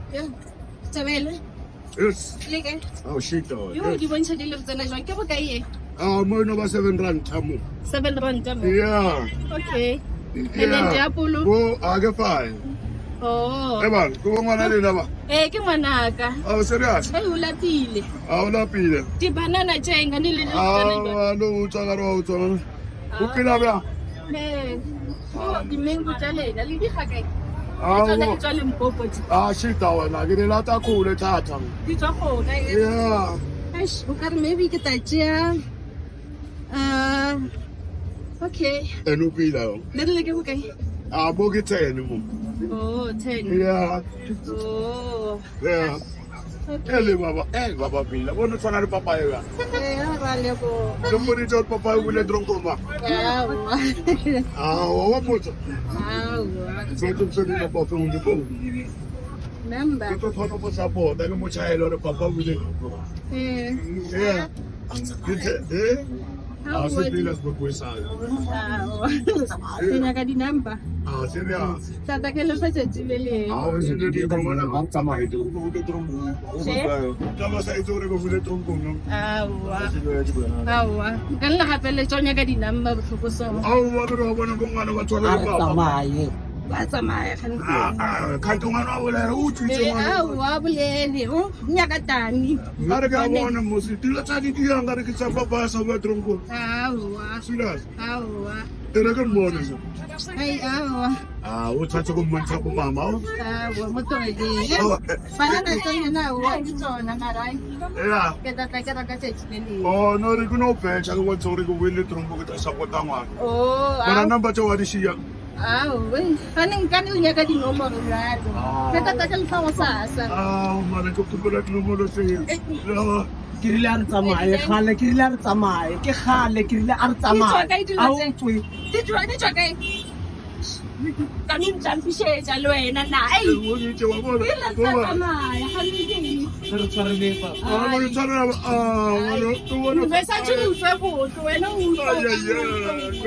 Yeah. Tabele. Yes. Leke. Oh shit. Yo di bontsha di le tsena jwang ke bokae? Mo no ba 7 rand tamo. 7 rand tamo. Yeah. Okay. And then Yeah. diapolo. Go aga fine. Oh. Eban, go ngwana le na ba? Ke ngwanaka. Oh serious? O lapile. Ah o lapile. Di banana tjenga ni le tsena jwang? Ah no tsaka ro tsona. O phela bya? Di mango tsa lena le di gakae? Ah Tswa le mpopo tse. shit wena ke le lata khole thata. Di tswa gona e. Yeah. Eish, o ka re maybe ke tla tšea okay. Eno pila. Le le ke bokae? Bo ke 10 mo. Oh, 10. Yeah. Oh. Yeah. Ele baba pila. Bona tsana le papaya ya. Ra le go. Lo moni tsa papaya o le tronko ba. Wa motho. Setso se di pa fa un po. Member. Ke tlo go support le mo chaelo le papa o le. Yeah. Se pila se go sa. Nya ka di number. Serious. Tata ke le fetse le le. Se di ko mana ba tsamae do go le tronko. Tama sa ito re go le tronko no. Awa. Kan la gape le tsone ka di number botlhoko so. Wa re bona go ngwana ba tswala le baba. Ba tsamaya Ka ngwana o le o tsitse ngwana. Awa bolele o nya ka tani. Are ka bona mo se tila tsa di yang ga re ke tsa papa sa ba tronko. Awa. Serious. Awa. Ere ka mo ne. Ai awa. O tsatsa go mmantsha go mama. Awa mo tole. Bana na tsone na wa di tsona na rai. Yeah. Ke tata ke ra ka tsetsi le. Oh no re go no betcha go tsore go wele trompo ke tsa support ngwana. Oh. Bona number tsa wa di shia. We. Kaning unya ka di nomoro jalo. Ke tata ke lfa go sasa. Mara go tlola nomoro se. Ke rile a re tsamaye gale ke rile a re tsamaye ke gale ke rile a re tsamaye a o tswe Di tswa kae? Ka mi ntlampishetsa le wena na. O ni tse wa bona. Tsamaya ga le re tshwarele pa Mo tsara Ve sa tshweu tse botho wena o. Yeah.